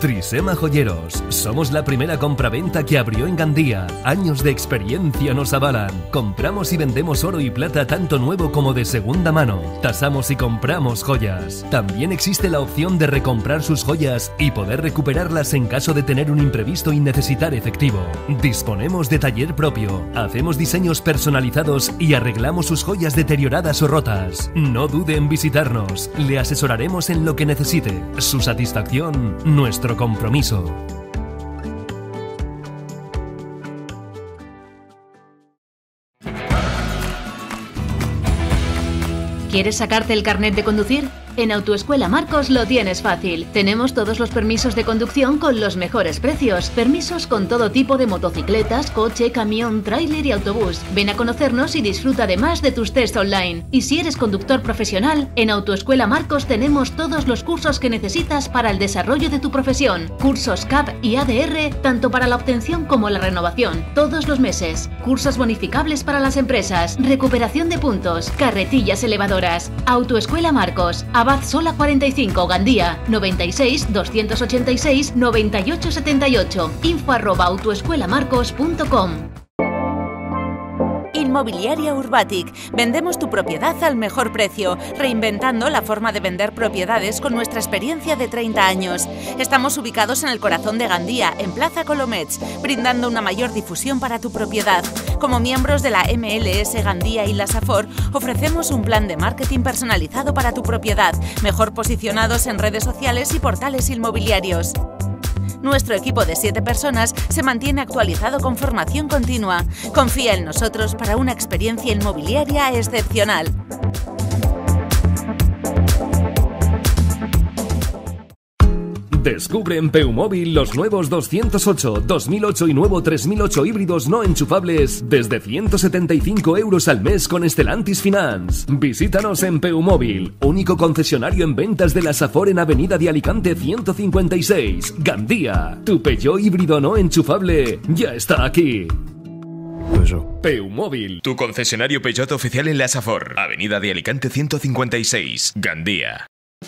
Trisema Joyeros. Somos la primera compraventa que abrió en Gandía. Años de experiencia nos avalan. Compramos y vendemos oro y plata tanto nuevo como de segunda mano. Tasamos y compramos joyas. También existe la opción de recomprar sus joyas y poder recuperarlas en caso de tener un imprevisto y necesitar efectivo. Disponemos de taller propio. Hacemos diseños personalizados y arreglamos sus joyas deterioradas o rotas. No dude en visitarnos. Le asesoraremos en lo que necesite. Su satisfacción, nuestro compromiso. ¿Quieres sacarte el carnet de conducir? En Autoescuela Marcos lo tienes fácil. Tenemos todos los permisos de conducción con los mejores precios. Permisos con todo tipo de motocicletas, coche, camión, tráiler y autobús. Ven a conocernos y disfruta además de tus tests online. Y si eres conductor profesional, en Autoescuela Marcos tenemos todos los cursos que necesitas para el desarrollo de tu profesión. Cursos CAP y ADR, tanto para la obtención como la renovación, todos los meses. Cursos bonificables para las empresas, recuperación de puntos, carretillas elevadoras. Autoescuela Marcos, Abad Sola 45, Gandía, 96 286 9878, info@autoescuelamarcos.com. Inmobiliaria Urbatic. Vendemos tu propiedad al mejor precio, reinventando la forma de vender propiedades con nuestra experiencia de 30 años. Estamos ubicados en el corazón de Gandía, en Plaza Colomets, brindando una mayor difusión para tu propiedad. Como miembros de la MLS Gandía y la Safor, ofrecemos un plan de marketing personalizado para tu propiedad, mejor posicionados en redes sociales y portales inmobiliarios. Nuestro equipo de 7 personas se mantiene actualizado con formación continua. Confía en nosotros para una experiencia inmobiliaria excepcional. Descubre en Peumóvil los nuevos 208, 2008 y nuevo 3008 híbridos no enchufables desde 175 € al mes con Stellantis Finance. Visítanos en Peumóvil, único concesionario en ventas de la Safor en Avenida de Alicante 156, Gandía. Tu Peugeot híbrido no enchufable ya está aquí. Peumóvil, tu concesionario Peugeot oficial en la Safor, Avenida de Alicante 156, Gandía.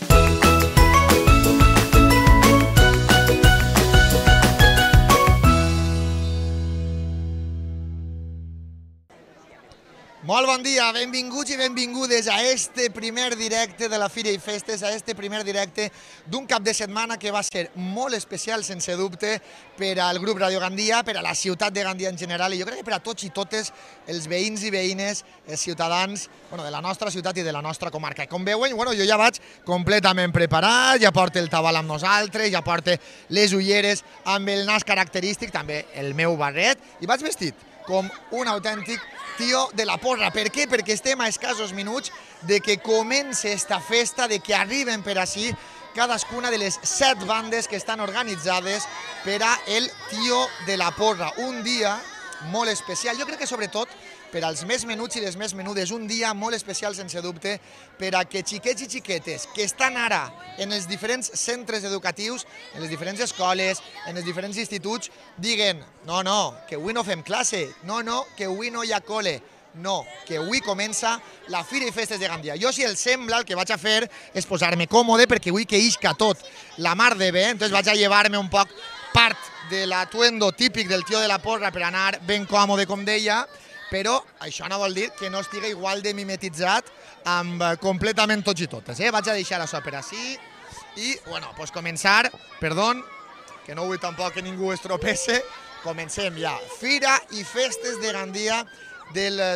Molt bon dia, benvinguts i benvingudes a este primer directe de la Fira i Festes, a este primer directe d'un cap de setmana que va ser molt especial, sense dubte, per al grup Radio Gandia, per a la ciutat de Gandia en general, i jo crec que per a tots i totes els veïns i veïnes, els ciutadans de la nostra ciutat i de la nostra comarca. Com veuen, jo ja vaig completament preparat, ja porto el tabal amb nosaltres, ja porto les ulleres amb el nas característic, també el meu barret, i vaig vestit com un autèntic tio de la porra. Per què? Perquè estem a escassos minuts de que comence esta festa, de que arriben per ací cadascuna de les 7 bandes que estan organitzades per a el tio de la porra. Un dia molt especial, jo crec que sobretot per als més menuts i les més menudes, un dia molt especial, sense dubte, per a que xiquets i xiquetes que estan ara en els diferents centres educatius, en les diferents escoles, en els diferents instituts, diguen no, que avui no fem classe, no, que avui no hi ha col·le, no, que avui comença la Fira i Festes de Gandia. Jo, si els sembla, el que vaig a fer és posar-me còmode, perquè avui que isca tot la mar de bé, entonces vaig a llevar-me un poc part de l'atuendo típic del tio de la porra per anar ben còmode, com deia, però això no vol dir que no estigui igual de mimetitzat amb completament tots i totes. Vaig a deixar això per ací i, pues començar, perdó, que no vull tampoc que ningú es tropece, comencem ja. Fira i Festes de Gandia del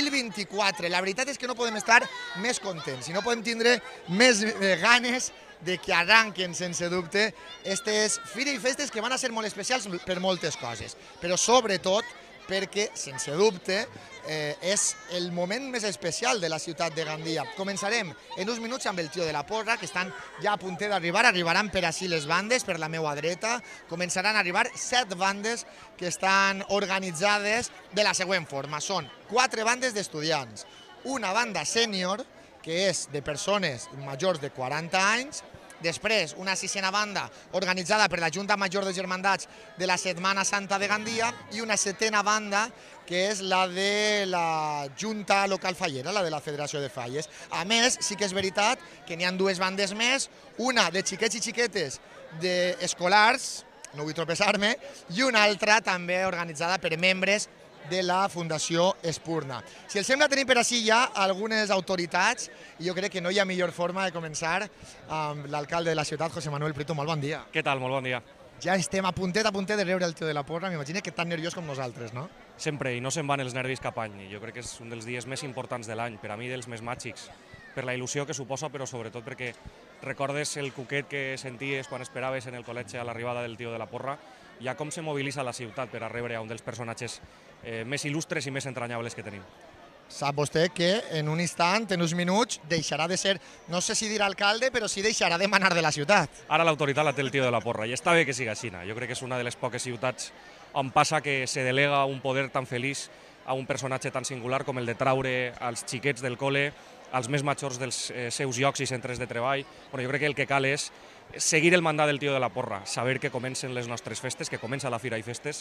2024. La veritat és que no podem estar més contents i no podem tindre més ganes de que arranquen, sense dubte, aquestes Fira i Festes que van a ser molt especials per moltes coses, però sobretot perquè, sense dubte, és el moment més especial de la ciutat de Gandia. Començarem en uns minuts amb el tio de la porra, que estan ja a punt d'arribar, arribaran per ací les bandes, per la meva dreta, començaran a arribar 7 bandes que estan organitzades de la següent forma. Són 4 bandes d'estudiants, una banda sènior, que és de persones majors de 40 anys, Després, una sisena banda organitzada per la Junta Major de Germandats de la Setmana Santa de Gandia i una setena banda que és la de la Junta Local Fallera, la de la Federació de Falles. A més, sí que és veritat que n'hi ha dues bandes més, una de xiquets i xiquetes d'escolars, no vull tropeçar-me, i una altra també organitzada per membres de la Fundació Espurna. Si els sembla, tenim per ací ja algunes autoritats i jo crec que no hi ha millor forma de començar amb l'alcalde de la ciutat, José Manuel Prieto. Molt bon dia. Què tal? Molt bon dia. Ja estem a puntet de rebre el tio de la porra, m'imagino que tan nerviós com nosaltres, no? Sempre, i no se'n van els nervis cap any. Jo crec que és un dels dies més importants de l'any, per a mi dels més màgics, per la il·lusió que suposa, però sobretot perquè recordes el cuquet que senties quan esperaves en el col·legi a l'arribada del tio de la porra, ja com se mobilitza la ciutat per a rebre a un dels personatges més il·lustres i més entranyables que tenim. Sap vostè que en un instant, en uns minuts, deixarà de ser, no sé si dir alcalde, però sí deixarà de manar de la ciutat. Ara l'autoritat la té el tio de la porra, i està bé que siga així. Jo crec que és una de les poques ciutats on passa que se delega un poder tan feliç a un personatge tan singular com el de traure als xiquets del col·le, als més majors dels seus llocs i centres de treball. Bueno, jo crec que el que cal és seguir el mandat del tio de la porra, saber que comencen les nostres festes, que comença la Fira i Festes,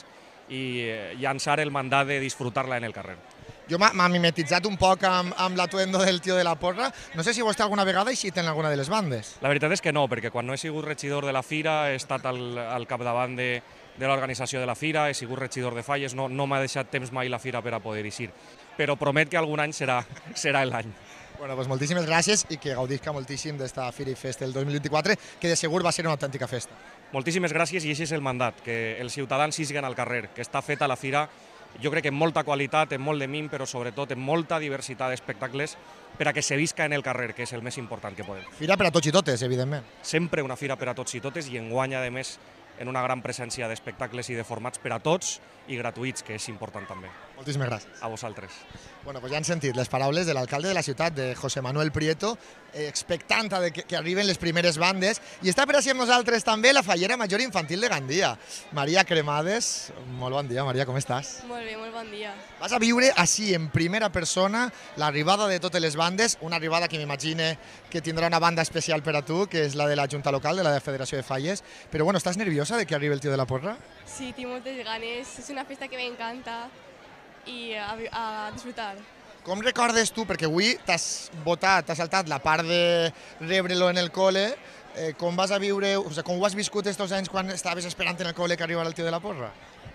i llançar el mandat de disfrutar-la en el carrer. Jo m'ha mimetitzat un poc amb l'atuendo del tio de la porra. No sé si vostè alguna vegada ha eixit en alguna de les bandes. La veritat és que no, perquè quan no he sigut regidor de la Fira, he estat al capdavant de l'organització de la Fira, he sigut regidor de Falles, no m'ha deixat temps mai la Fira per a poder eixir, però promet que algun any serà l'any. Bueno, doncs moltíssimes gràcies i que gaudisca moltíssim d'esta Fira i Festa del 2024, que de segur va ser una autèntica festa. Moltíssimes gràcies, i aquest és el mandat, que els ciutadans sisguen al carrer, que està feta la Fira, jo crec que amb molta qualitat, amb molt de mim, però sobretot amb molta diversitat d'espectacles per a que se visca en el carrer, que és el més important que podem. Fira per a tots i totes, evidentment. Sempre una fira per a tots i totes, i enguany, a més, en una gran presència d'espectacles i de formats per a tots i gratuïts, que és important també. Moltíssimes gràcies. A vosaltres. Bueno, pues ja han sentit les paraules de l'alcalde de la ciutat, de José Manuel Prieto, expectanta de que arriben les primeres bandes, i està per així amb nosaltres també la Fallera Major Infantil de Gandia, Maria Cremades. Molt bon dia, Maria, com estàs? Molt bé, molt bon dia. Vas a viure així, en primera persona, l'arribada de totes les bandes, una arribada que m'imagine que tindrà una banda especial per a tu, que és la de la Junta Local, de la Federació de Falles, però bueno, estàs nerviosa de que arribi el tio de la porra? Sí, tinc moltes ganes, és una festa que m'encanta i a disfrutar. Com recordes tu, perquè avui t'has saltat la part de rebre-lo en el col·le, com vas a viure, o sigui, com ho has viscut aquests anys quan estaves esperant en el col·le que arribara el tio de la porra?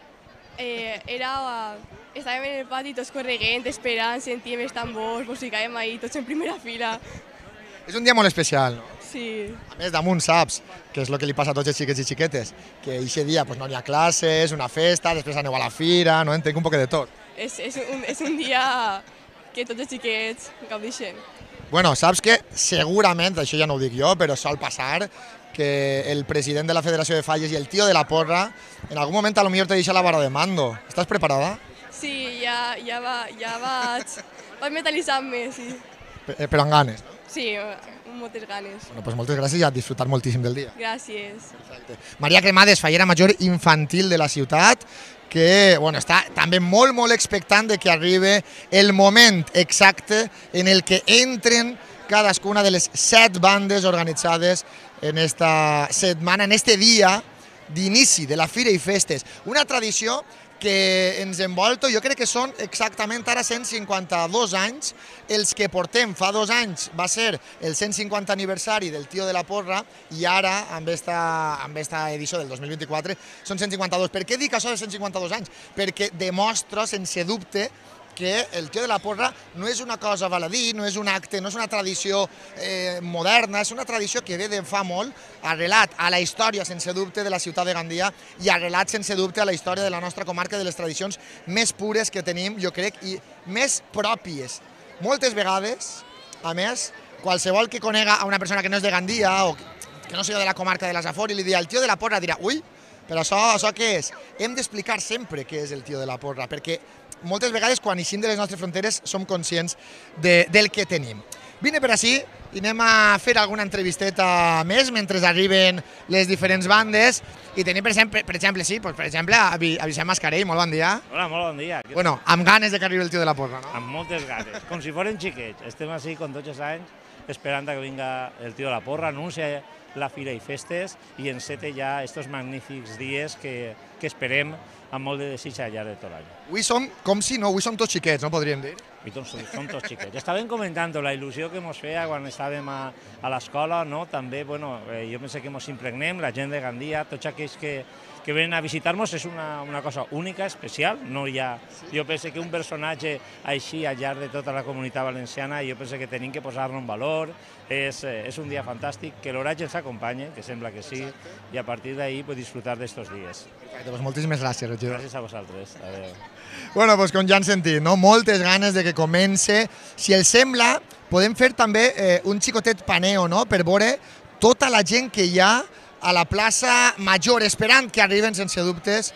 Estàvem en el pati tots correguent, esperant, sentíem els tambors, musicàvem ahí, tots en primera fila. És un dia molt especial, no? Sí. A més, damunt saps, que és el que li passa a tots els xiquets i xiquetes, que aquest dia no hi ha classes, una festa, després aneu a la fira, no? Entenc un poc de tot. És un dia que tots els xiquets gaudeixen. Bueno, saps que segurament, això ja no ho dic jo, però sol passar que el president de la Federació de Falles i el tio de la porra en algun moment a lo millor te deixa la vara de mando. Estàs preparada? Sí, ja vaig mentalitzant-me, sí. Però amb ganes, no? Sí, amb moltes ganes. Bueno, pues moltes gràcies i a disfrutar moltíssim del dia. Gràcies. Perfecte. Maria Cremades, Fallera Major Infantil de la ciutat, que bueno, està també molt expectant de que arribi el moment exacte en el que entren cadascuna de les 7 bandes organitzades en esta setmana, en este dia d'inici de la Fira i Festes. Una tradició que ens envolta, jo crec que són exactament ara 152 anys els que portem. Fa 2 anys va ser el 150 aniversari del tio de la porra i ara, amb esta edició del 2024, són 152. Per què dic això de 152 anys? Perquè demostra, sense dubte, que el tio de la porra no és una cosa baladí, no és un acte, no és una tradició moderna, és una tradició que ve de fa molt, arrelat a la història, sense dubte, de la ciutat de Gandia i arrelat, sense dubte, a la història de la nostra comarca, de les tradicions més pures que tenim, jo crec, i més pròpies. Moltes vegades, a més, qualsevol que conega a una persona que no és de Gandia o que no sigui de la comarca de la Safor i li dirà el tio de la porra, dirà, ui, però això què és? Hem d'explicar sempre què és el tio de la porra, perquè moltes vegades quan eixim de les nostres fronteres som conscients del que tenim. Vine per així i anem a fer alguna entrevisteta més mentre arriben les diferents bandes i tenim, per exemple, a Vicent Mascarell, molt bon dia. Hola, molt bon dia. Bueno, amb ganes de que arribi el tio de la porra, no? Amb moltes ganes, com si foren xiquets. Estem així com tots els anys esperant que vinga el tio de la porra, anuncia la Fira i Festes i enceta ja estos magnífics dies que esperem amb molt de desig al llarg de tot l'any. Avui som, com si no, avui som tots xiquets, no podríem dir? Avui som tots xiquets. Estàvem comentant la il·lusió que ens feia quan estàvem a l'escola, no? També, bueno, jo penso que ens impregnem, la gent de Gandia, tots aquells que venen a visitar-nos, és una cosa única, especial. No hi ha, jo penso que un personatge així al llarg de tota la comunitat valenciana, jo penso que tenim que posar-lo en valor. És un dia fantàstic, que l'oratge ens acompanye, que sembla que sí, i a partir d'ahir disfrutar d'estos dies. Perfecte, doncs moltíssimes gràcies, regidor. Gràcies a vosaltres. Adéu. Bueno, doncs com ja han sentit, no? Moltes ganes de que comence. Si els sembla, podem fer també un xicotet paneo, no? Per veure tota la gent que hi ha a la plaça Major, esperant que arriben sense dubtes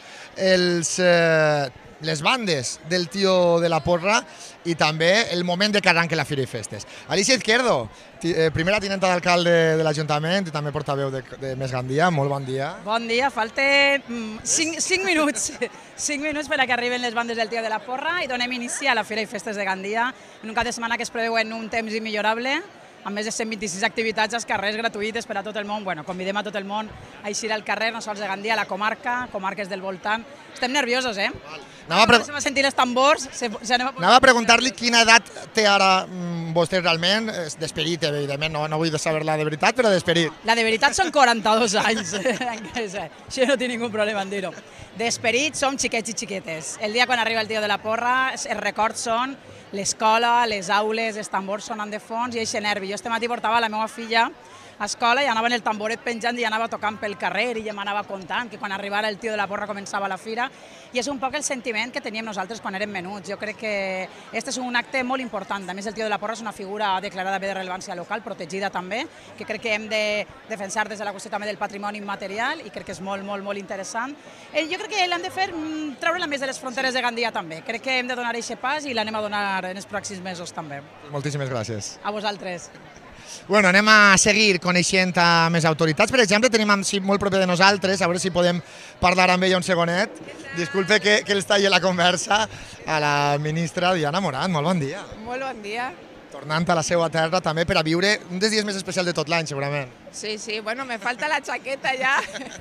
les bandes del tio de la porra i també el moment de que arranque la Fira i Festes. Alicia Izquierdo, primera tinenta d'alcalde de l'Ajuntament i també portaveu de Més Gandia, molt bon dia. Bon dia, falten 5 minuts. 5 minuts per a que arriben les bandes del tio de la porra i donem inici a la Fira i Festes de Gandia en un cap de setmana que es preveu en un temps immillorable, amb més de 126 activitats als carrers gratuïtes per a tot el món. Bueno, convidem a tot el món a eixir al carrer, no sols de Gandia, a la comarca, comarques del voltant. Estem nerviosos, eh? Anava a sentir els tambors. Anava a preguntar-li quina edat té ara vostè realment, d'esperit, evidentment, no vull saber-la de veritat, però d'esperit. La de veritat són 42 anys, això no té ningú problema en dir-ho. D'esperit som xiquets i xiquetes. El dia quan arriba el tio de la porra, els records són l'escola, les aules, els tambors sonant de fons i eixe nervi. Jo este matí portava la meva filla a escola i anava en el tamboret penjant i anava tocant pel carrer i ja m'anava contant que quan arribara el tio de la porra començava la fira i és un poc el sentiment que teníem nosaltres quan érem menuts. Jo crec que este és un acte molt important. A més, el tio de la porra és una figura declarada bé de rellevància local, protegida també, que crec que hem de defensar des de la qüestió també del patrimoni immaterial i crec que és molt, molt, molt interessant. Jo crec que l'hem de fer treure-la més de les fronteres de Gandia també. Crec que hem de donar aquest pas i l'anem a donar en els pròxims mesos també. Moltíssimes gràcies. A vosaltres. Bueno, anem a seguir coneixent a més autoritats. Per exemple, tenim molt proper de nosaltres, a veure si podem parlar amb ella un segonet. Disculpe que els talli la conversa a la ministra Diana Morant. Molt bon dia. Molt bon dia. Tornant a la seva terra també per a viure un dels dies més especials de tot l'any, segurament. Sí, bueno, me falta la chaqueta ja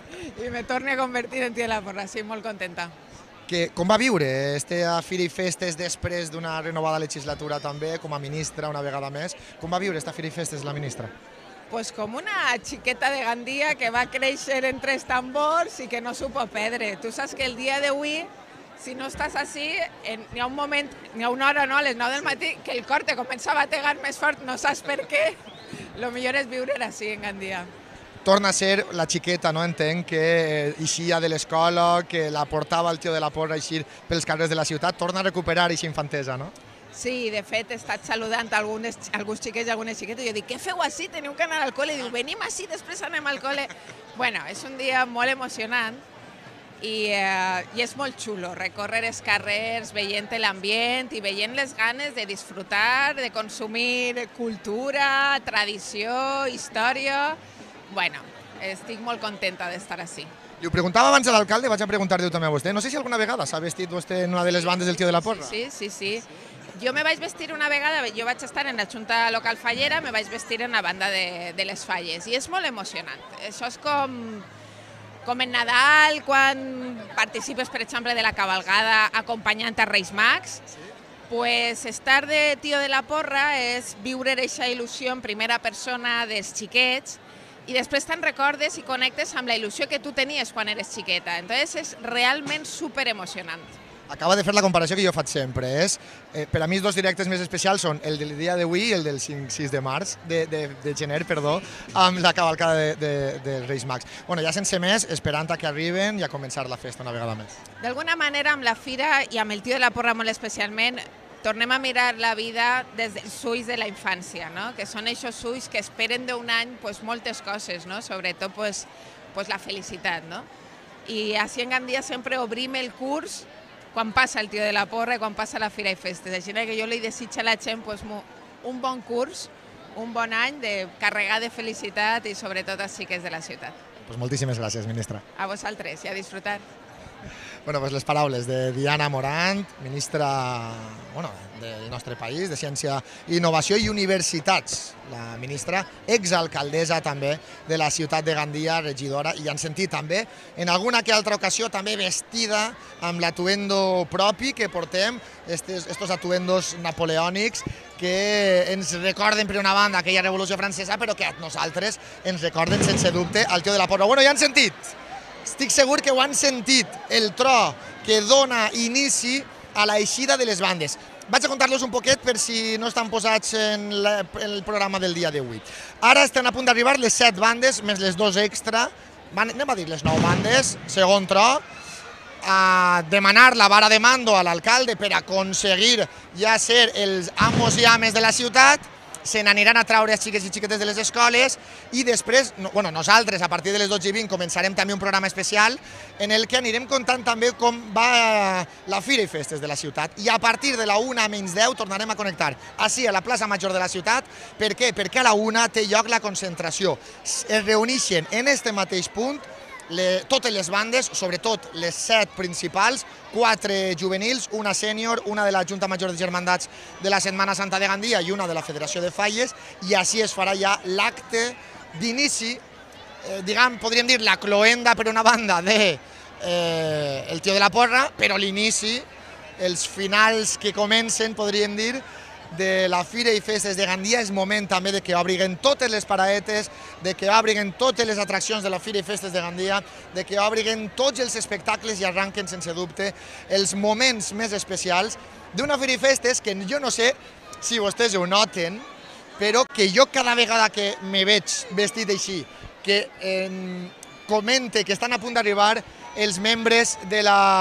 i me torne a convertir en tio de la porra. Sí, molt contenta. Com va viure esta Fira i Festes després d'una renovada legislatura també, com a ministra una vegada més? Com va viure esta Fira i Festes la ministra? Pues com una xiqueta de Gandia que va créixer entre els tambors i que no supo perdre. Tu saps que el dia d'avui, si no estàs així, n'hi ha un moment, n'hi ha una hora, no, a les 9 del matí, que el cor te comença a bategar més fort, no saps per què. Lo millor és viure així en Gandia. Torna a ser la xiqueta, no entenc, que eixia de l'escola, que la portava el tio de la porra a eixir pels carrers de la ciutat, torna a recuperar aquesta infantesa, no? Sí, de fet, he estat saludant alguns xiquets i algunes xiquetes i jo dic, què feu així? Teniu que anar al col·le? I diu, venim així, després anem al col·le. Bueno, és un dia molt emocionant i és molt xulo recórrer els carrers veient l'ambient i veient les ganes de disfrutar, de consumir cultura, tradició, història. Bueno, estic molt contenta d'estar així. Li ho preguntava abans a l'alcalde, vaig a preguntar-li també a vostè. No sé si alguna vegada s'ha vestit vostè en una de les bandes del tio de la porra. Sí. Jo me vaig vestir una vegada, jo vaig estar en la Junta Local Fallera, me vaig vestir en la banda de les Falles i és molt emocionant. Això és com en Nadal, quan participes, per exemple, de la cavalgada acompanyant a Reis Mags. Pues estar de tio de la porra és viure aquesta il·lusió en primera persona dels xiquets i després te'n recordes i connectes amb la il·lusió que tu tenies quan eres xiqueta. Entonces és realment superemocionant. Acaba de fer la comparació que jo faig sempre. Per a mi els dos directes més especials són el del dia d'avui i el del 6 de març, de gener, perdó, amb la cavalcada dels Reis Mags. Bueno, ja sense més, esperant a que arriben i a començar la festa una vegada més. D'alguna manera, amb la fira i amb el tio de la porra molt especialment, tornem a mirar la vida des dels ulls de la infància, no? Que són aquests ulls que esperen d'un any moltes coses, no? Sobretot la felicitat. No? I així en Gandia sempre obrim el curs quan passa el tio de la porra i quan passa la Fira i Festes. Així que jo li desitjo a la gent un bon curs, un bon any de carregar de felicitat i sobretot als xiquets de la ciutat. Pues moltíssimes gràcies, ministra. A vosaltres i a disfrutar. Bueno, pues les paraules de Diana Morant, ministra del nostre país, de Ciència, Innovació i Universitats. La ministra, exalcaldessa també de la ciutat de Gandia, regidora, i han sentit també, en alguna que altra ocasió, també vestida amb l'atuendo propi que portem, estos atuendos napoleònics que ens recorden, per una banda, aquella revolució francesa, però que a nosaltres ens recorden, sense dubte, al tio de la porra. Bueno, ja han sentit. Estic segur que ho han sentit, el tro que dona inici a l'eixida de les bandes. Vaig a contar-los un poquet per si no estan posats en el programa del dia d'avui. Ara estan a punt d'arribar les 7 bandes, més les 2 extra, anem a dir les 9 bandes, segon tro, a demanar la vara de mando a l'alcalde per aconseguir ja ser els amos i ames de la ciutat. Se n'aniran a traure els xiquets i xiquetes de les escoles i després, nosaltres a partir de les 12:20 començarem també un programa especial en el que anirem contant també com va la Fira i Festes de la ciutat i a partir de la 1:10 tornarem a connectar així a la plaça Major de la ciutat. Per què? Perquè a la 1 té lloc la concentració. Es reuneixen en este mateix punt totes les bandes, sobretot les 7 principals, 4 juvenils, una sènior, una de la Junta Major de Germandats de la Setmana Santa de Gandia i una de la Federació de Falles, i així es farà ja l'acte d'inici, podríem dir la cloenda per una banda de el tio de la porra, però l'inici, els finals que comencen, podríem dir, de la Fira i Festes de Gandia. És moment també de que obriguen totes les paradetes, de que obriguen totes les atraccions de la Fira i Festes de Gandia, de que obriguen tots els espectacles i arranquen sense dubte els moments més especials d'una Fira i Festes que jo no sé si vostès ho noten, però que jo cada vegada que me veig vestit així, que comente que estan a punt d'arribar els membres de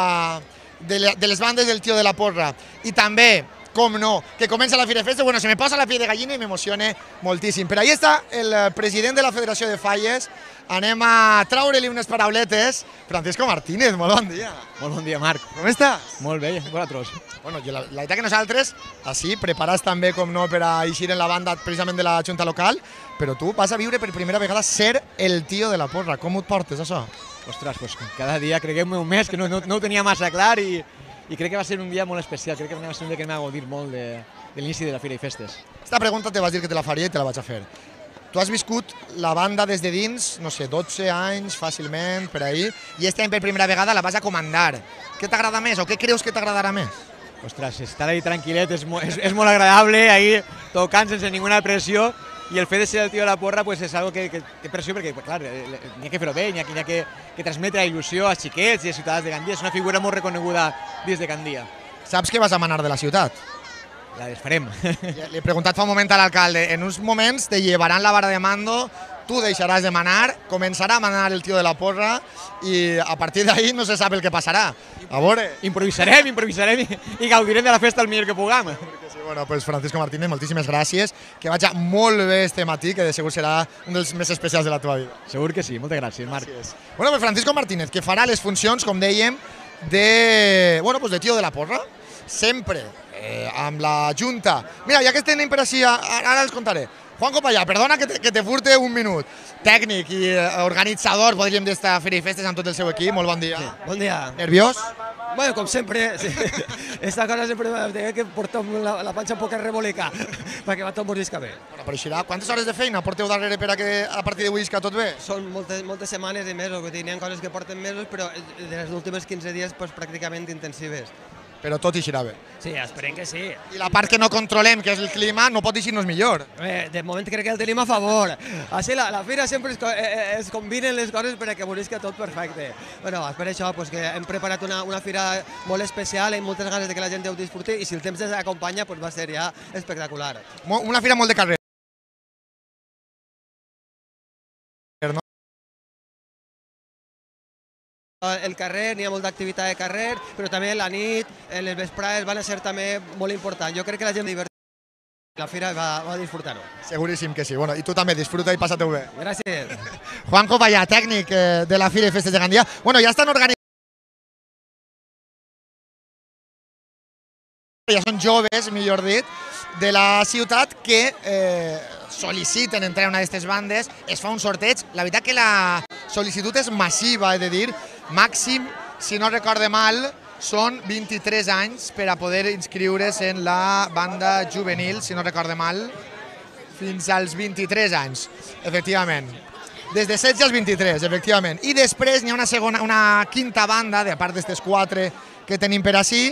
les bandes del tio de la porra i també, com no, que comença la Fira de Festes, se me posa la piel de gallina i m'emociona moltíssim. Per ahí està el president de la Federació de Falles. Anem a traure-li unes parauletes. Francisco Martínez, molt bon dia. Molt bon dia, Marc. Com estàs? Molt bé, vosaltres. Bueno, la veritat que nosaltres, així, preparats també, com no, per a eixir en la banda precisament de la Junta Local, però tu vas a viure per primera vegada ser el tio de la porra. Com ho et portes, això? Ostres, pues cada dia creguem-me un mes, que no ho tenia massa clar i crec que va ser un dia molt especial, crec que va ser un dia que m'ha gaudir molt de l'inici de la Fira i Festes. Esta pregunta te vas dir que te la faria i te la vaig a fer. Tu has viscut la banda des de dins, no sé, 12 anys fàcilment, per ahí, i este any per primera vegada la vas a comandar. Què t'agrada més o què creus que t'agradarà més? Ostres, estar ahí tranquil·let és molt agradable, ahí tocant sense ninguna pressió, i el fet de ser el tio de la porra pues, és algo que té pressió perquè, clar, n'hi ha que fer-ho bé, n'hi ha que transmetre la il·lusió als xiquets i als ciutadans de Gandia. És una figura molt reconeguda dins de Gandia. Saps què vas a manar de la ciutat? La desfarem. Li he preguntat fa un moment a l'alcalde, en uns moments te llevaran la vara de mando, tu deixaràs de manar, començarà a manar el tio de la porra i a partir d'ahí no se sap el que passarà. A veure... Improvisarem i gaudirem de la festa el millor que puguem. Bueno, pues Francisco Martínez, moltíssimes gràcies, que vagi molt bé este matí, que de segur serà un dels més especials de la teva vida. Segur que sí, moltes gràcies, Marc. Bueno, pues Francisco Martínez, que farà les funcions, com dèiem, de tio de la porra, sempre amb la Junta. Mira, ja que tenim per així, ara els contaré. Juan Copallà, perdona que te furte un minut. Tècnic i organitzador, podríem dir, d'esta Fira i Festes amb tot el seu equip. Molt bon dia. Sí, bon dia. Nerviós? Bueno, com sempre, sí. Esta cosa sempre m'ha que portar la panxa un poc rebolica perquè va tot mordisca bé. Bueno, però així, quantes hores de feina porteu darrere per a que a partir d'avui isca tot bé? Són moltes setmanes i mesos, n'hi ha coses que porten mesos, però de les últimes 15 dies pràcticament intensives. Però tot eixirà bé. Sí, esperem que sí. I la part que no controlem, que és el clima, no pot eixir-nos millor. De moment crec que el tenim a favor. Així la fira sempre es combinen les coses perquè volisca tot perfecte. Bueno, per això que hem preparat una fira molt especial, amb moltes ganes que la gent ho disfruti i si el temps ens acompanya va ser ja espectacular. Una fira molt de carrer. El carrer, n'hi ha molta activitat de carrer, però també la nit, les vesprades van a ser també molt importants. Jo crec que la gent divertida la fira va disfrutar-ho. Seguríssim que sí. Bueno, i tu també disfruta i passa-t'ho bé. Gràcies. Juan Copallà, tècnic de la Fira i Festes de Gandia. Bueno, ja estan organitzats ja són joves, millor dit, de la ciutat que sol·liciten entrar a una d'aquestes bandes, es fa un sorteig. La veritat que la sol·licitud és massiva, he de dir, màxim, si no recorde mal, són 23 anys per a poder inscriure's en la banda juvenil, si no recorde mal, fins als 23 anys, efectivament. Des de 16 als 23, efectivament. I després n'hi ha una quinta banda, a part d'aquestes 4 que tenim per ací,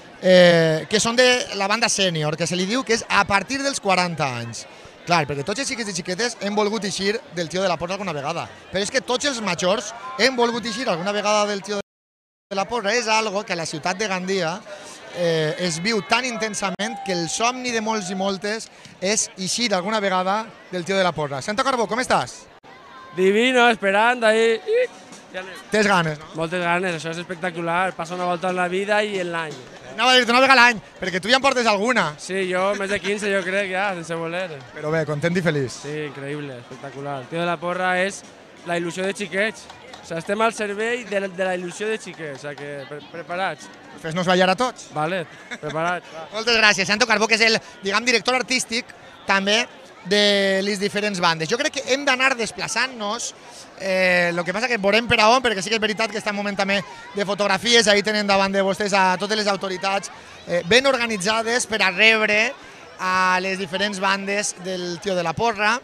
que són de la banda sènior, que se li diu que és a partir dels 40 anys. Clar, perquè tots els xiquets i xiquetes hem volgut eixir del Tio de la Porra alguna vegada, però és que tots els majors hem volgut eixir alguna vegada del Tio de la Porra. És algo que a la ciutat de Gandia es viu tan intensament que el somni de molts i moltes és eixir alguna vegada del Tio de la Porra. Santo Carbó, com estàs? Divino, esperant, ahí. Tens ganes, no? Moltes ganes, això és espectacular. Passa una volta en la vida i en l'any. Anava a dir-te una vegada a l'any, perquè tu ja en portes alguna. Sí, jo més de 15 jo crec ja, sense voler. Però bé, content i feliç. Sí, increïble, espectacular. El Tio de la Porra és la il·lusió de xiquets. O sigui, estem al servei de la il·lusió de xiquets, o sigui que preparats. Fes-nos ballar a tots. Vale, preparats. Moltes gràcies. Santo Carbó, que és el, diguem, director artístic també de les diferents bandes. Jo crec que hem d'anar desplaçant-nos, el que passa que veurem per a on, perquè sí que és veritat que està en moment també de fotografies, ahí tenen davant de vostès a totes les autoritats ben organitzades per a rebre a les diferents bandes del Tio de la Porra,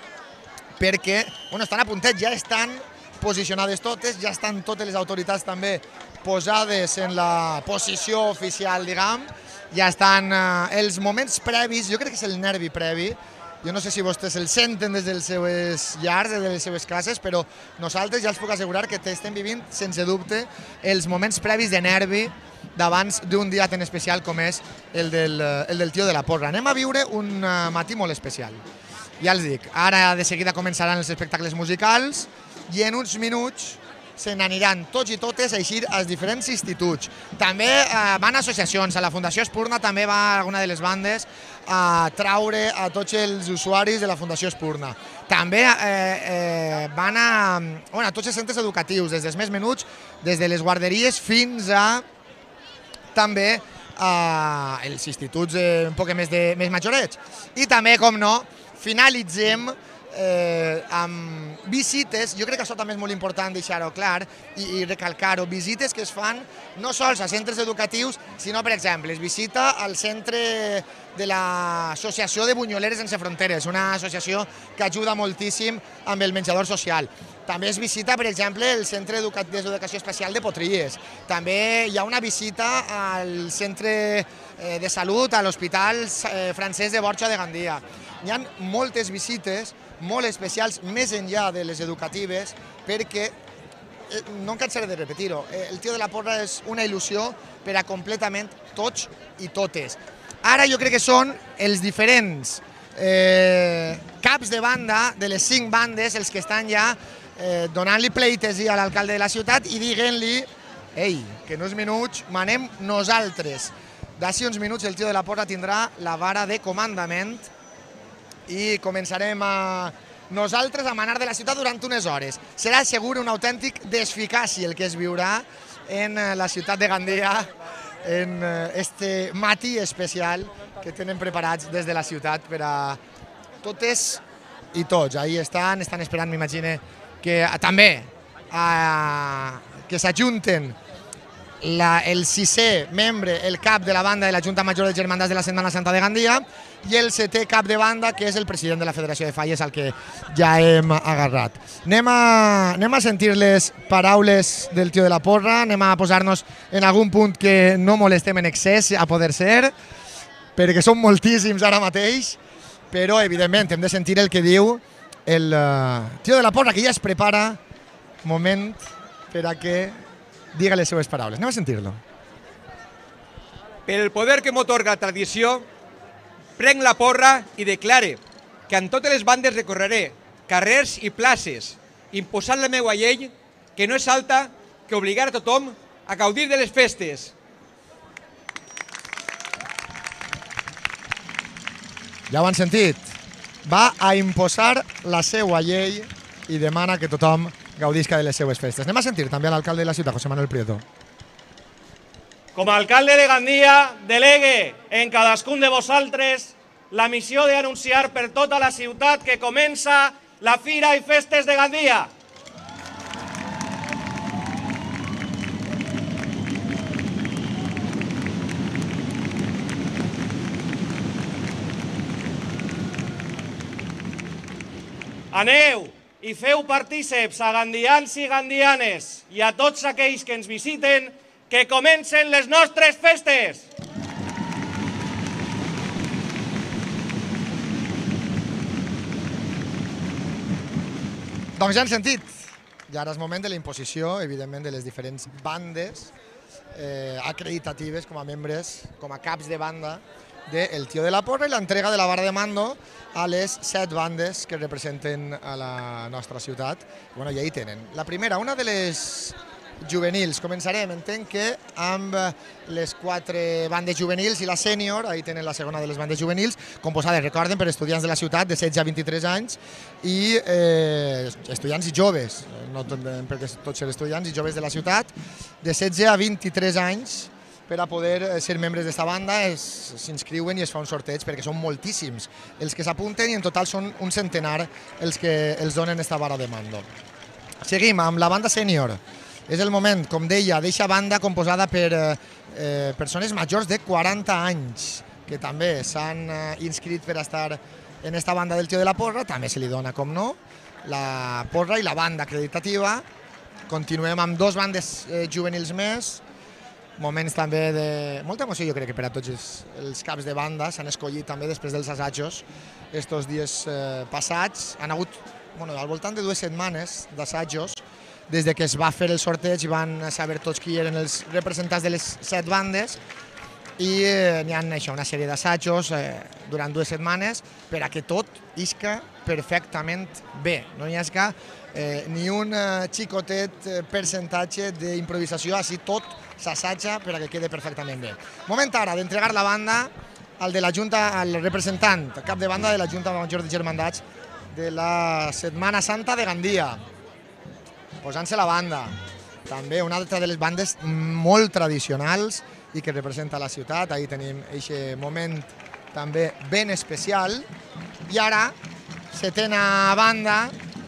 perquè estan a puntet, ja estan posicionades totes, ja estan totes les autoritats també posades en la posició oficial, diguem, ja estan els moments previs, jo crec que és el nervi previ. Jo no sé si vostès el senten des dels seus llars, des de les seves classes, però nosaltres ja els puc assegurar que estem vivint, sense dubte, els moments previs de nervi d'abans d'un dia tan especial com és el del Tio de la Porra. Anem a viure un matí molt especial. Ja els dic, ara de seguida començaran els espectacles musicals i en uns minuts se n'aniran tots i totes a eixir als diferents instituts. També van associacions, a la Fundació Espurna també va alguna de les bandes a traure a tots els usuaris de la Fundació Espurna. També van a tots els centres educatius, des dels més menuts, des de les guarderies fins a també els instituts un poc més majorets. I també, com no, finalitzem amb visites, jo crec que això també és molt important deixar-ho clar i recalcar-ho, visites que es fan no sols a centres educatius, sinó, per exemple, es visita al centre de l'Associació de Bunyoleres Sense Fronteres, una associació que ajuda moltíssim amb el menjador social. També es visita, per exemple, el Centre d'Educació Especial de Potries. També hi ha una visita al Centre de Salut, a l'Hospital Francesc de Borja de Gandia. Hi ha moltes visites molt especials, més enllà de les educatives, perquè, no em cansaré de repetir-ho, el Tio de la Porra és una il·lusió per a completament tots i totes. Ara jo crec que són els diferents caps de banda de les 5 bandes els que estan ja donant-li pleitesia a l'alcalde de la ciutat i dient-li ei, que no és minuts, manem nosaltres. D'ací uns minuts el Tio de la Porra tindrà la vara de comandament i començarem nosaltres a manar de la ciutat durant unes hores. Serà segur un autèntic desficaci el que es viurà en la ciutat de Gandia en este matí especial que tenen preparats des de la ciutat per a totes i tots. Ahí estan esperant, m'imagine, que també que s'ajunten el 6è membre, el cap de la banda de la Junta Major de Germandats de la Setmana Santa de Gandia i el 7è cap de banda, que és el president de la Federació de Falles, al que ja hem agarrat. Anem a sentir les paraules del Tio de la Porra, anem a posar-nos en algun punt que no molestem en excés, a poder ser, perquè són moltíssims ara mateix, però evidentment hem de sentir el que diu el Tio de la Porra, que ja es prepara moment per a que diga les seues paraules. Anem a sentir-lo. Per el poder que m'atorga la tradició, prenc la porra i declare que en totes les bandes recorreré carrers i places, imposant la meva llei, que no és alta que obligar a tothom a gaudir de les festes. Ja ho han sentit. Va a imposar la seva llei i demana que tothom gaudisca de les seues festes. Anem a sentir també a l'alcalde de la ciutat, José Manuel Prieto. Com a alcalde de Gandia, delegue en cadascun de vosaltres la missió d'anunciar per tota la ciutat que comença la Fira i Festes de Gandia. Aneu i feu partíceps a gandians i gandianes i a tots aquells que ens visiten que comencen les nostres festes. Doncs ja han sentit. I ara és moment de la imposició, evidentment, de les diferents bandes acreditatives com a membres, com a caps de banda del Tío de la Porra i l'entrega de la vara de mando a les 7 bandes que representen a la nostra ciutat. Bueno, ja hi tenen. La primera, una de les juvenils. Començarem, entenc que amb les 4 bandes juvenils i la sènior, ahí tenen la segona de les bandes juvenils, composades, recorden, per estudiants de la ciutat de 16 a 23 anys i estudiants i joves, no perquè tots són estudiants i joves de la ciutat, de 16 a 23 anys, per a poder ser membres d'esta banda s'inscriuen i es fa un sorteig perquè són moltíssims els que s'apunten i en total són un centenar els que els donen esta vara de mando. Seguim amb la banda sènior. És el moment, com deia, d'eixa banda composada per persones majors de 40 anys que també s'han inscrit per estar en esta banda del Tío de la Porra. També se li dona, com no, la porra i la banda acreditativa. Continuem amb 2 bandes juvenils més. Moments també de molta emoció, jo crec que per a tots els caps de banda s'han escollit també després dels assajos estos dies passats. Han hagut al voltant de 2 setmanes d'assajos des que es va fer el sorteig i van saber tots qui eren els representants de les 7 bandes i n'hi ha una sèrie d'assajos durant 2 setmanes per a que tot isca perfectament bé. No hi ha ni un xicotet percentatge d'improvisació, així tot s'assaja per a que quede perfectament bé. Moment ara d'entregar la banda al representant, cap de banda de la Junta Major de Germandats de la Setmana Santa de Gandia. Posant-se la banda. També una altra de les bandes molt tradicionals i que representa la ciutat. Ahí tenim aquest moment també ben especial. I ara, 7a banda,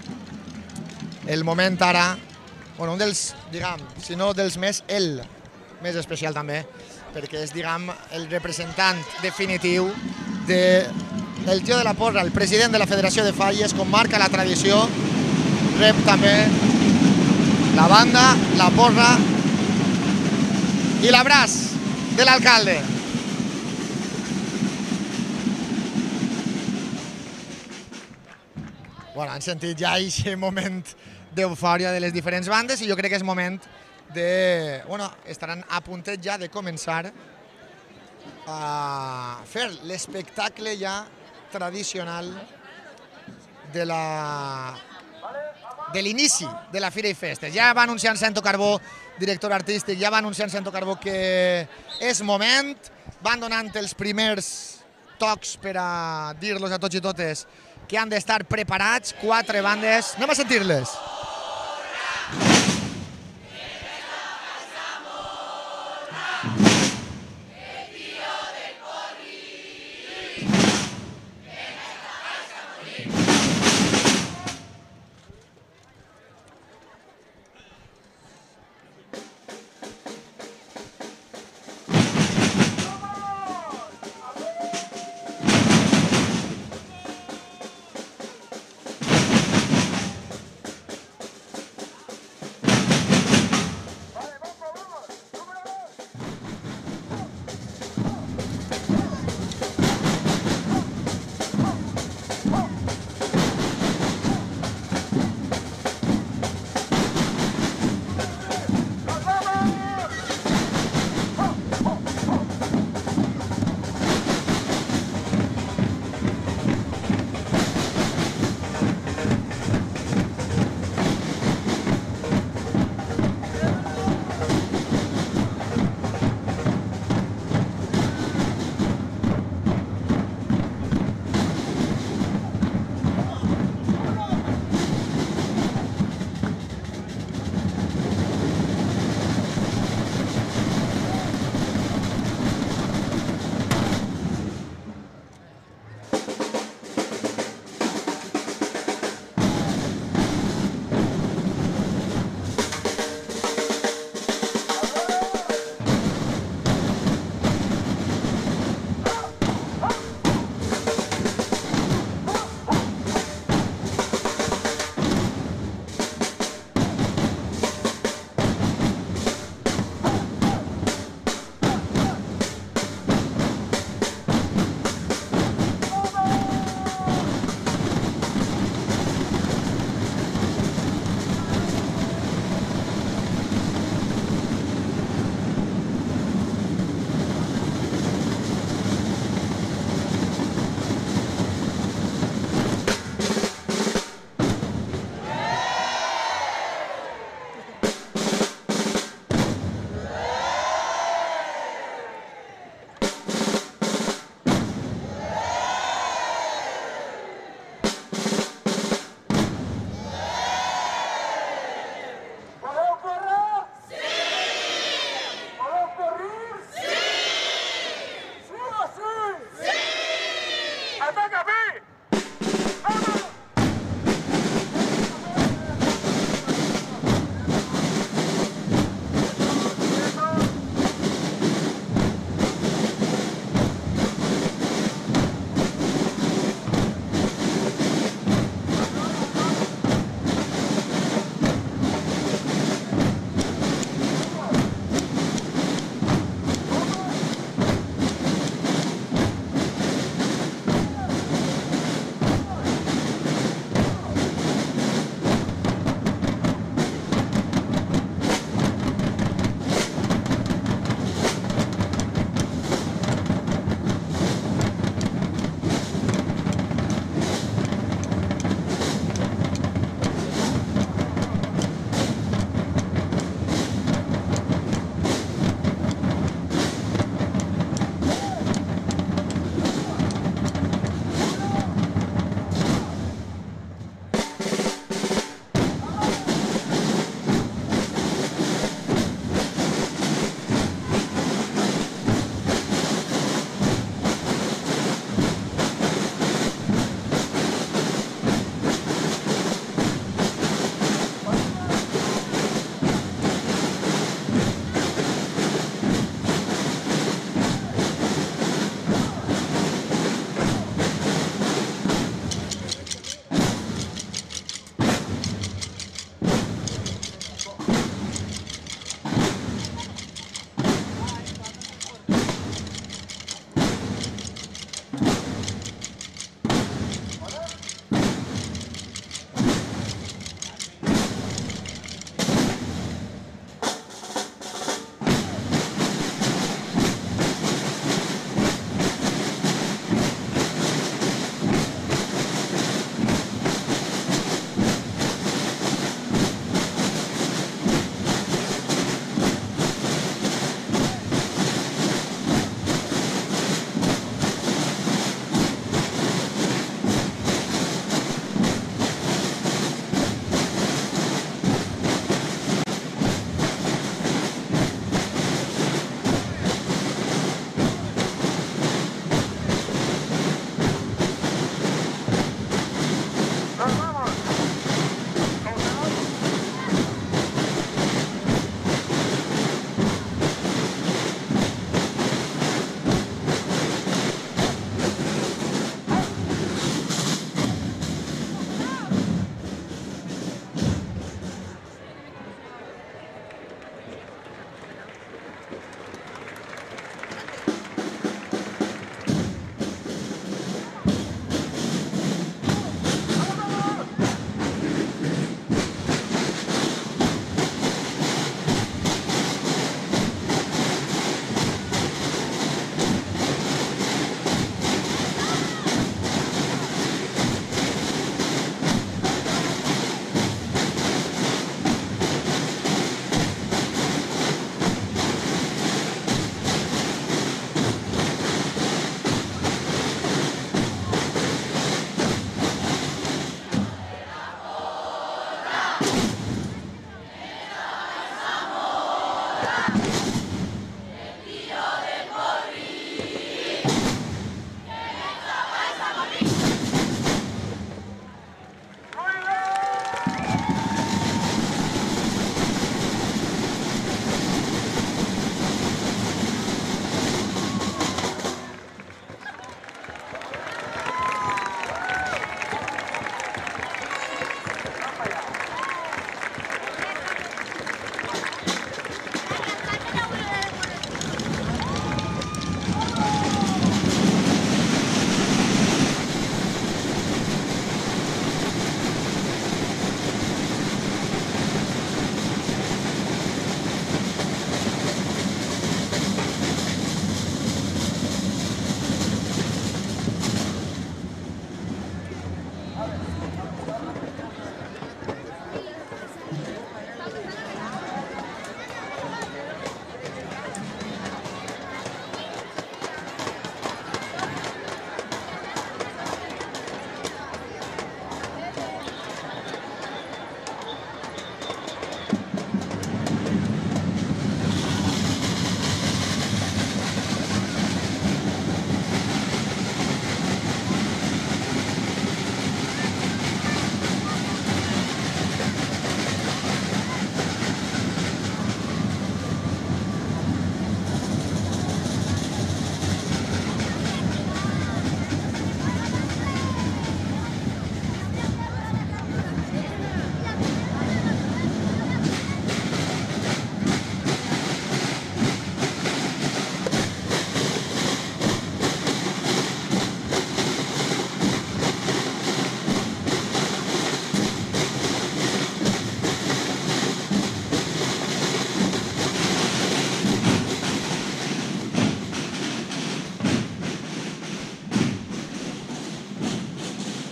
el moment ara, un dels, si no dels més especial també, perquè és, el representant definitiu del Tío de la Porra, el president de la Federació de Falles, com marca la tradició, rep també la banda, la porra i l'abraç de l'alcalde. Han sentit ja aquest moment d'eufòria de les diferents bandes i jo crec que és moment de... estaran a puntet ja de començar a fer l'espectacle ja tradicional de l'inici de la Fira i Festes. Ja va anunciar Santo Carbó, director artístic, ja va anunciar Santo Carbó que és moment, van donant els primers tocs per a dir-los a tots i totes que han d'estar preparats, 4 bandes. Anem a sentir-les.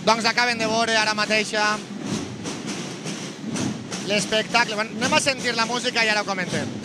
Doncs acaben de veure ara mateixa l'espectacle. Anem a sentir la música i ara ho comentem.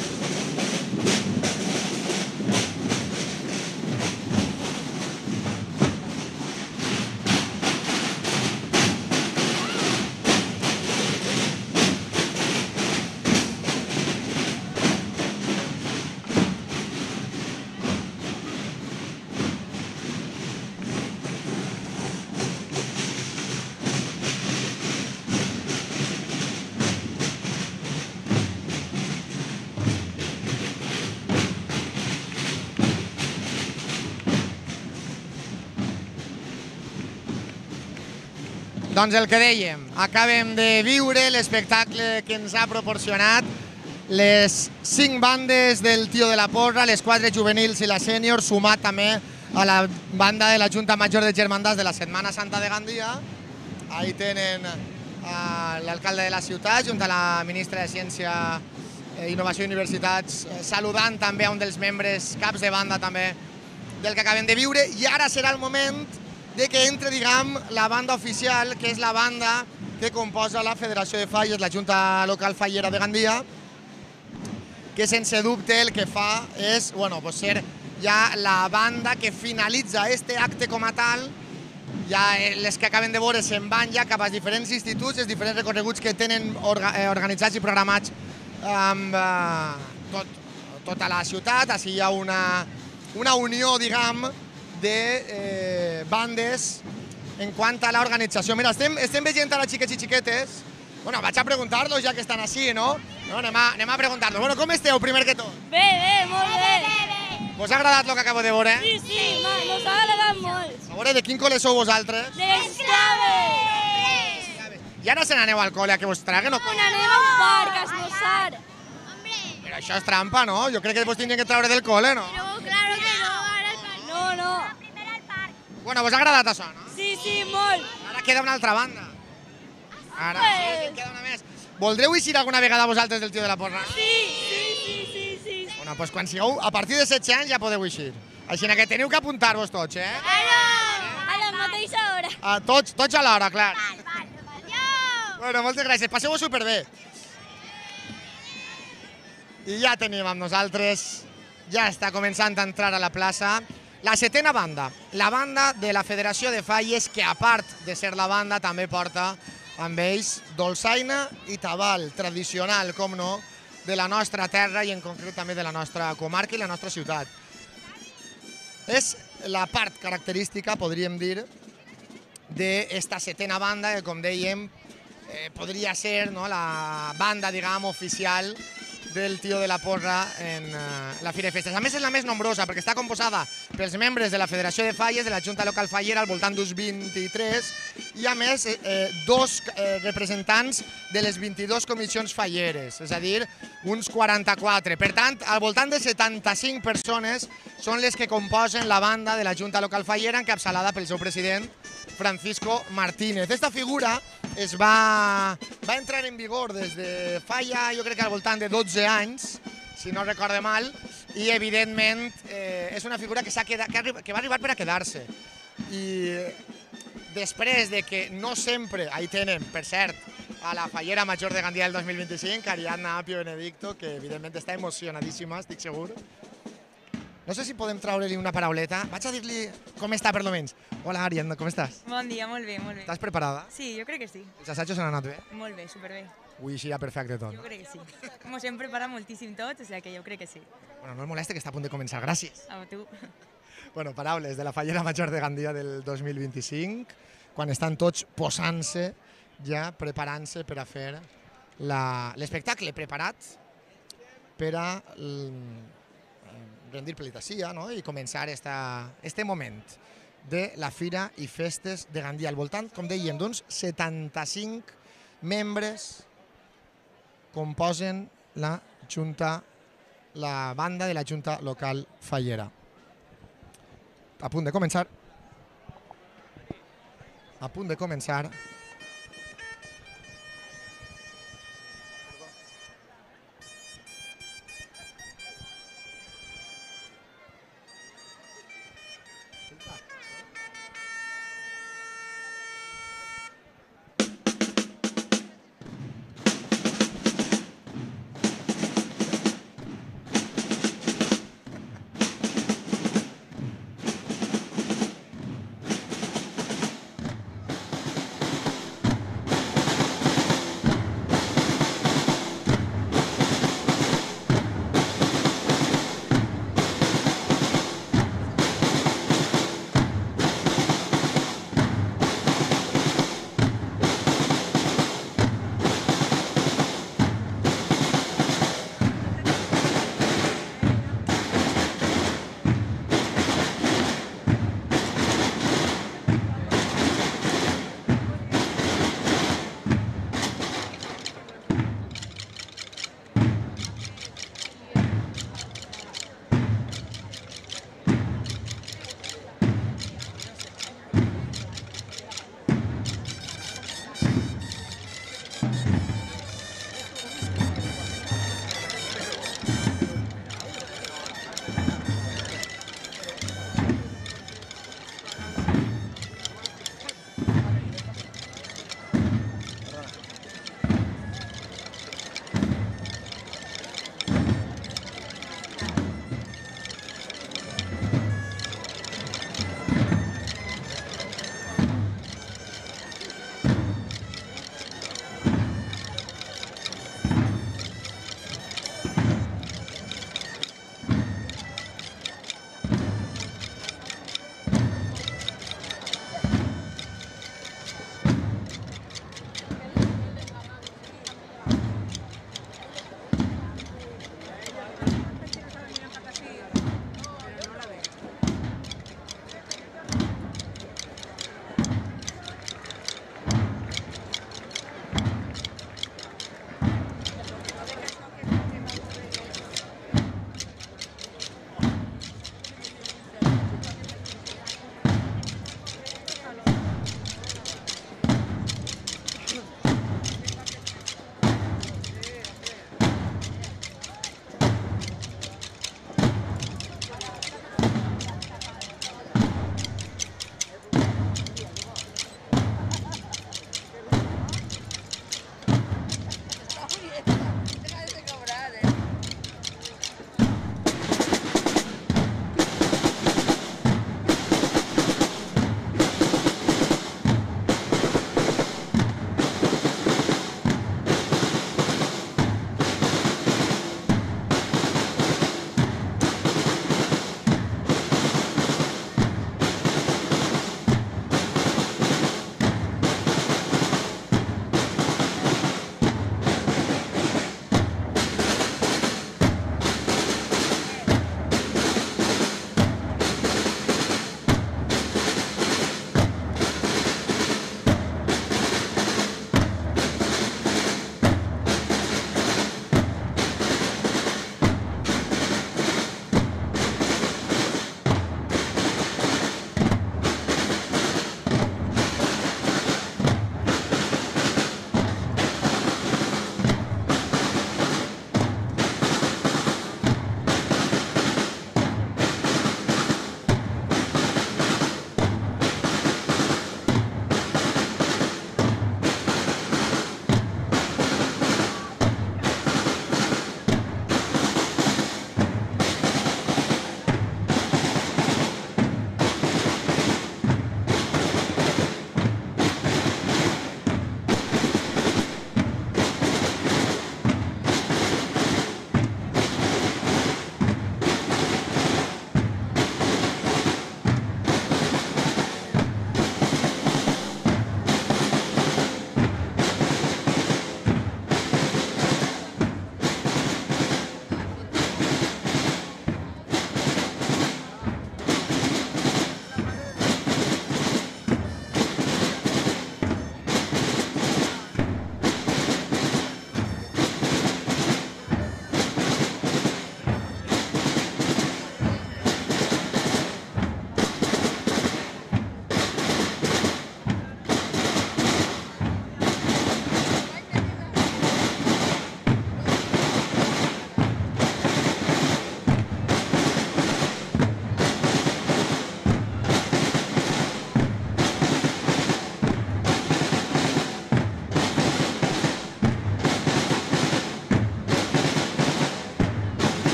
Doncs el que dèiem, acabem de viure l'espectacle que ens ha proporcionat les 5 bandes del Tio de la Porra, les 4 juvenils i la sènior, sumat també a la banda de la Junta Major de Germandats de la Setmana Santa de Gandia. Ahí tenen l'alcalde de la ciutat, junt a la ministra de Ciència, Innovació i Universitats, saludant també a un dels membres, caps de banda també, del que acabem de viure. I ara serà el moment de que entre, diguem, la banda oficial, que és la banda que composa la Federació de Falles, la Junta Local Fallera de Gandia, que sense dubte el que fa és ser ja la banda que finalitza este acte com a tal. Ja les que acaben de veure se'n van ja cap als diferents instituts, els diferents recorreguts que tenen organitzats i programats amb tota la ciutat. Així hi ha una unió, diguem, de bandes en quant a l'organització. Mira, estem veient ara xiquets i xiquetes. Bueno, vaig a preguntar-los ja que estan així, no? Anem a preguntar-los. Bueno, com esteu, primer que tot? Bé, molt bé. Vos ha agradat el que acabo de veure? Sí, nos ha agradat molt. A veure, de quin col·le sou vosaltres? Les Claves. I ara se n'aneu al col·le a que vos traguen o com? Anem a un parc a esmorzar. Però això és trampa, no? Jo crec que vos tindrien que treure del col·le, no? Però claro que no, ara al parc. No. Bueno, vos ha agradat això, no? Sí, molt. Ara queda una altra banda. Ara sí, queda una més. Voldreu eixir alguna vegada vosaltres del Tio de la Porra? Sí. Bueno, doncs quan sigueu, a partir de 16 anys ja podeu eixir. Així que teniu que apuntar-vos tots, eh? A la mateixa hora. Tots a l'hora, clar. Bueno, moltes gràcies. Passeu-ho superbé. I ja tenim amb nosaltres, ja està començant a entrar a la plaça, la 7a banda, la banda de la Federació de Falles, que a part de ser la banda també porta amb ells dolçaina i tabal, tradicional, com no, de la nostra terra i en concret també de la nostra comarca i la nostra ciutat. És la part característica, podríem dir, d'esta 7a banda, que com dèiem, podria ser la banda, diguem, oficial del Tio de la Porra en la Fira de Festes. A més, és la més nombrosa, perquè està composada pels membres de la Federació de Falles, de la Junta Local Fallera, al voltant d'uns 23, i a més, 2 representants de les 22 comissions falleres, és a dir, uns 44. Per tant, al voltant de 75 persones són les que composen la banda de la Junta Local Fallera, encapçalada pel seu president, Francisco Martínez. Esta figura es va entrar en vigor des de fa ja, jo crec que al voltant de 12 anys, si no recorde mal, i evidentment és una figura que va arribar per a quedar-se. I després de que no sempre, ahí tenen, per cert, a la Fallera Major de Gandia del 2025, Ariadna Apio Benedicto, que evidentment està emocionadíssima, estic segur. No sé si podem treure-li una parauleta. Vaig a dir-li com està, per lo menys. Hola, Ariadna, com estàs? Bon dia, molt bé. Estàs preparada? Sí, jo crec que sí. Els assajos han anat bé? Molt bé, superbé. Ui, així ja perfecte tot. Jo crec que sí. Com sempre, prepara moltíssim tot, o sigui que jo crec que sí. Bueno, no et molesta que està a punt de començar, gràcies. A tu. Bueno, paraules de la Fallera Major de Gandia del 2025, quan estan tots posant-se, ja preparant-se per a fer l'espectacle preparat per a rendir pleitesía, no? I començar este moment de la Fira i Festes de Gandia. Al voltant, com dèiem, d'uns 75 membres composen la banda de la Junta Local Fallera. A punt de començar. A punt de començar.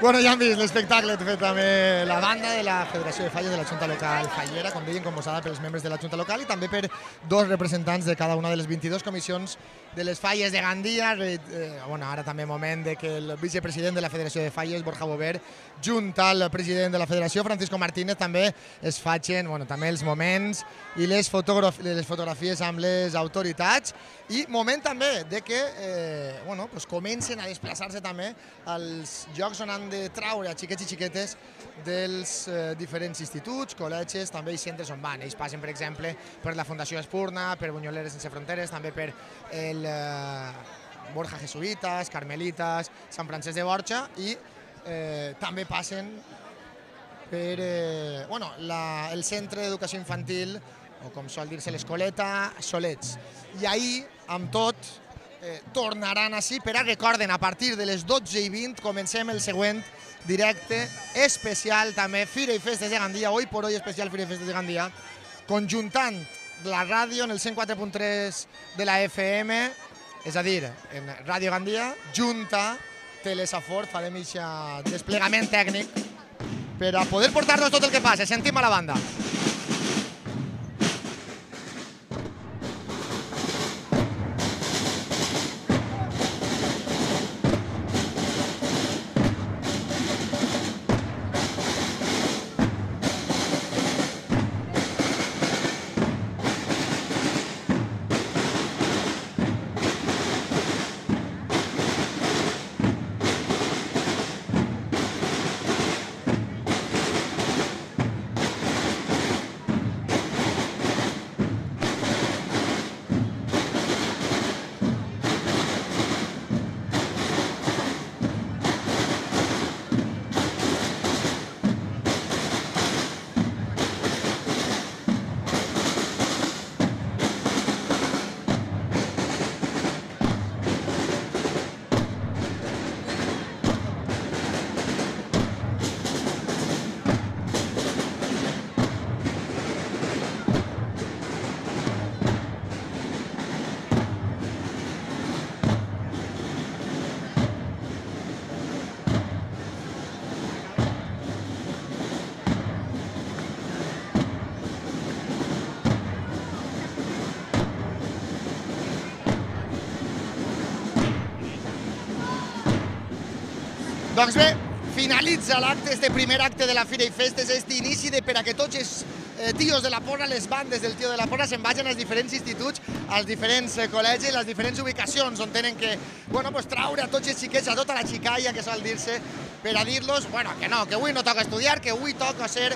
Bueno, ja han vist l'espectacle que ha fet també la banda de la Federació de Falles de la Junta Local Fallera, com deien, composada pels membres de la Junta Local i també per dos representants de cada una de les 22 comissions de les Falles de Gandia. Bueno, ara també moment de que el vicepresident de la Federació de Falles, Borja Bover, junt al president de la Federació, Francisco Martínez, també es facin també els moments i les fotografies amb les autoritats, i moment també de que comencen a desplaçar-se també als llocs on han de traure a xiquets i xiquetes dels diferents instituts, col·legis, també i centres on van. Ells passen, per exemple, per la Fundació Espurna, per Bunyoleres Sense Fronteres, també per el Borja Jesuïtas, Carmelitas, Sant Francesc de Borja, i també passen per el Centre d'Educació Infantil, o com sol dir-se l'Escoleta, Solets. I ahir, amb tot, tornaran així, però recorden, a partir de les 12:20 comencem el següent directe especial, també Fira i Festes de Gandia, hoy por hoy especial Fira i Festes de Gandia, conjuntant la ràdio en el 104.3 de la FM, és a dir, en Ràdio Gandia, junta Telesafort, farem aquest desplegament tècnic per a poder portar-nos tot el que passa. Sentim a la banda. Doncs bé, finalitza l'acte, este primer acte de la Fira i Festes, este inici de per a que tots els tios de la porra, les bandes del tio de la porra, se'n vagin als diferents instituts, als diferents col·legis, les diferents ubicacions on tenen que traure a tots els xiquets, a tota la xicalla, que sol dir-se, per a dir-los que no, que avui no toca estudiar, que avui toca fer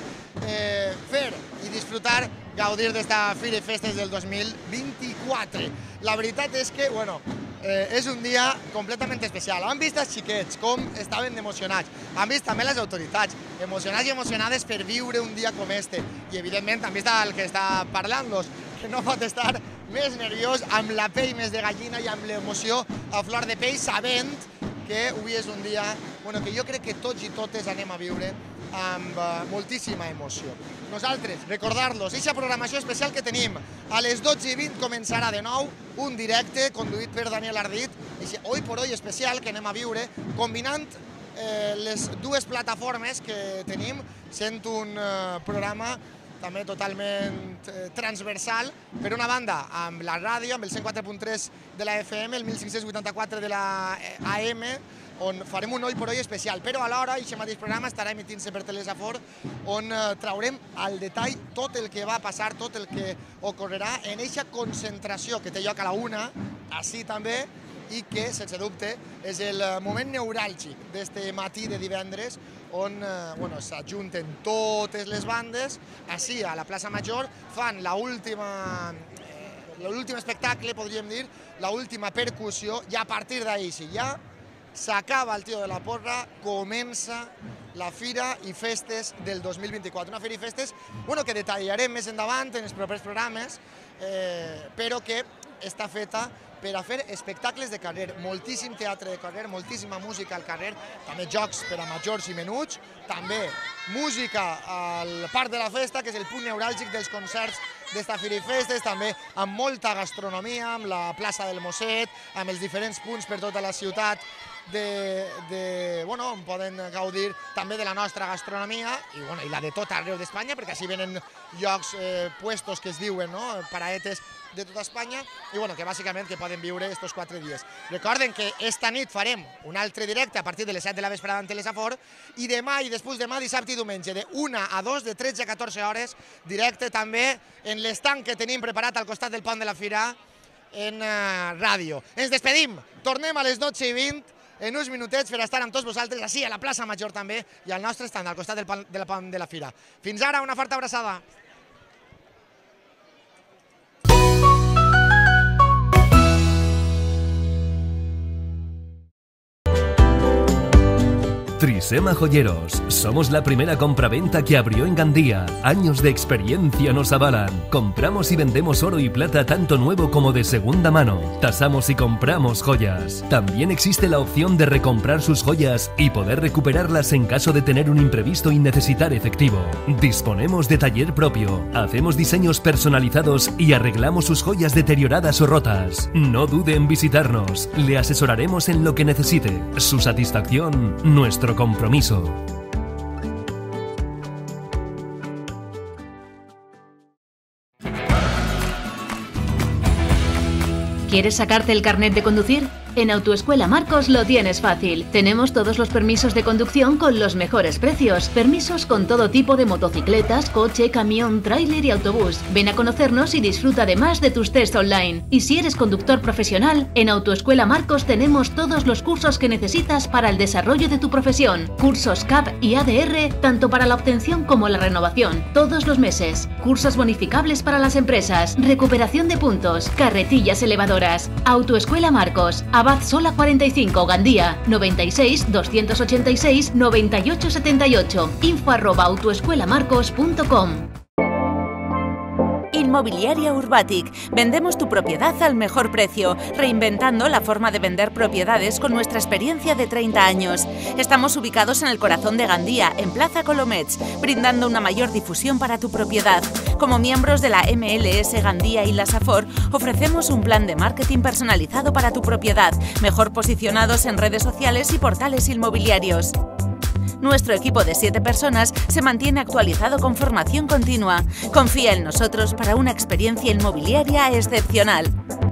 i disfrutar, gaudir d'esta Fira i Festes del 2024. La veritat és que, és un dia completament especial. Han vist els xiquets com estaven emocionats, han vist també les autoritats emocionats i emocionades per viure un dia com este, i evidentment han vist el que està parlant-los, que no pot estar més nerviós, amb la pell més de gallina i amb l'emoció a flor de pell, sabent que avui és un dia que jo crec que tots i totes anem a viure amb moltíssima emoció. Nosaltres, recordar-los, aquesta programació especial que tenim, a les 12:20 començarà de nou un directe conduït per Daniel Ardit, hoy por hoy especial que anem a viure, combinant les dues plataformes que tenim, sent un programa també totalment transversal, per una banda amb la ràdio, amb el 104.3 de la FM, el 1584 de la AM, on farem un hoy por hoy especial, però alhora aquest mateix programa estarà emitint-se per Telesafort, on traurem al detall tot el que va passar, tot el que ocorrerà en aquesta concentració que té lloc a la 1, així també, i que, sense dubte, és el moment neuràlgic d'este matí de divendres, on s'ajunten totes les bandes, així a la plaça Major, fan l'últim espectacle, podríem dir, l'última percussió, i a partir d'ahir, si ja s'acaba el tio de la porra, comença la Fira i Festes del 2024. Una Fira i Festes que detallarem més endavant en els propers programes, però que està feta per a fer espectacles de carrer, moltíssim teatre de carrer, moltíssima música al carrer, també jocs per a majors i menuts, també música al Parc de la Festa, que és el punt neuràlgic dels concerts d'esta Fira i Festes, també amb molta gastronomia, amb la plaça del Mosset, amb els diferents punts per tota la ciutat bueno, on poden gaudir també de la nostra gastronomia i la de tot arreu d'Espanya, perquè així venen llocs, puestos que es diuen, no? Paraetes de tota Espanya, i bueno, que bàsicament que poden viure estos 4 dies. Recorden que esta nit farem un altre directe a partir de les 7 de la vesprada ante l'Esafor, i demà i després demà, dissabte i diumenge, de 1 a 2, de 13 a 14 hores, directe també en l'estanc que tenim preparat al costat del pont de la Fira en ràdio. Ens despedim, tornem a les 12:20 en uns minutets per estar amb tots vosaltres, així a la plaça Major també, i al nostre estand al costat del pont de la Fira. Fins ara, una forta abraçada. Trisema Joyeros. Somos la primera compraventa que abrió en Gandía. Años de experiencia nos avalan. Compramos y vendemos oro y plata tanto nuevo como de segunda mano. Tasamos y compramos joyas. También existe la opción de recomprar sus joyas y poder recuperarlas en caso de tener un imprevisto y necesitar efectivo. Disponemos de taller propio. Hacemos diseños personalizados y arreglamos sus joyas deterioradas o rotas. No dude en visitarnos. Le asesoraremos en lo que necesite. Su satisfacción, nuestro compromiso. ¿Quieres sacarte el carnet de conducir? En Autoescuela Marcos lo tienes fácil. Tenemos todos los permisos de conducción con los mejores precios. Permisos con todo tipo de motocicletas, coche, camión, tráiler y autobús. Ven a conocernos y disfruta además de tus test online. Y si eres conductor profesional, en Autoescuela Marcos tenemos todos los cursos que necesitas para el desarrollo de tu profesión. Cursos CAP y ADR, tanto para la obtención como la renovación, todos los meses. Cursos bonificables para las empresas, recuperación de puntos, carretillas elevadoras. Autoescuela Marcos, Abad Sola 45, Gandía, 96 286 9878, info@autoescuelamarcos.com. Inmobiliaria Urbatic. Vendemos tu propiedad al mejor precio, reinventando la forma de vender propiedades con nuestra experiencia de 30 años. Estamos ubicados en el corazón de Gandía, en Plaza Colomets, brindando una mayor difusión para tu propiedad. Como miembros de la MLS Gandía y la Safor, ofrecemos un plan de marketing personalizado para tu propiedad, mejor posicionados en redes sociales y portales inmobiliarios. Nuestro equipo de 7 personas se mantiene actualizado con formación continua. Confía en nosotros para una experiencia inmobiliaria excepcional.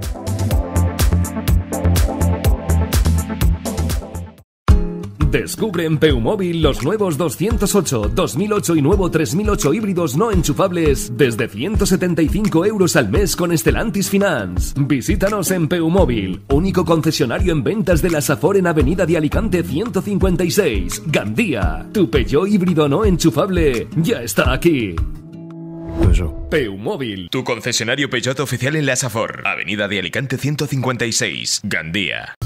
Descubre en Peumóvil los nuevos 208, 2008 y nuevo 3008 híbridos no enchufables desde 175 € al mes con Stellantis Finance. Visítanos en Peumóvil, único concesionario en ventas de la Safor en Avenida de Alicante 156, Gandía. Tu Peugeot híbrido no enchufable ya está aquí. Peumóvil, tu concesionario Peugeot oficial en la Safor, Avenida de Alicante 156, Gandía.